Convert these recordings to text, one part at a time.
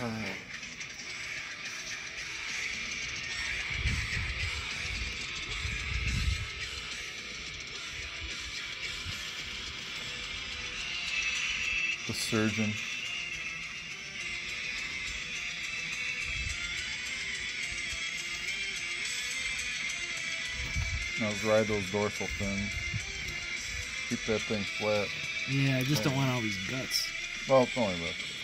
The surgeon. Now ride those dorsal fins. Keep that thing flat. Yeah, I just don't want all these guts. Well, it's only about this.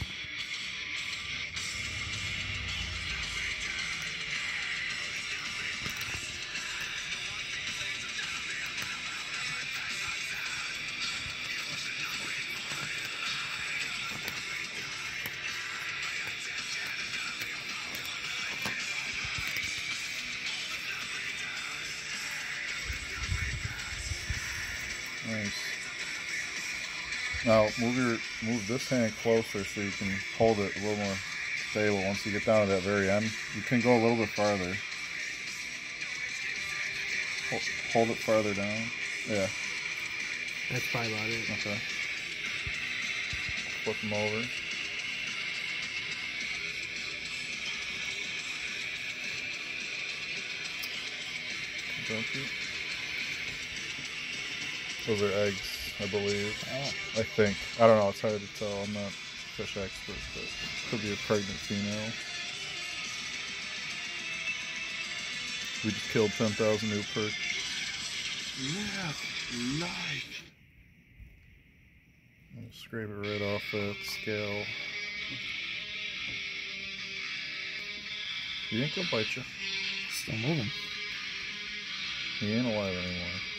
Nice. Now move this hand closer so you can hold it a little more stable. Once you get down to that very end, you can go a little bit farther. Hold it farther down. Yeah. That's probably about it. Okay. Flip them over. Don't you? Those are eggs, I believe. Oh. I think. I don't know. It's hard to tell. I'm not a fish expert, but it could be a pregnant female. We just killed 10,000 new perch. Yeah, nice. Scrape it right off that scale. You think he'll bite you? Still moving. He ain't alive anymore.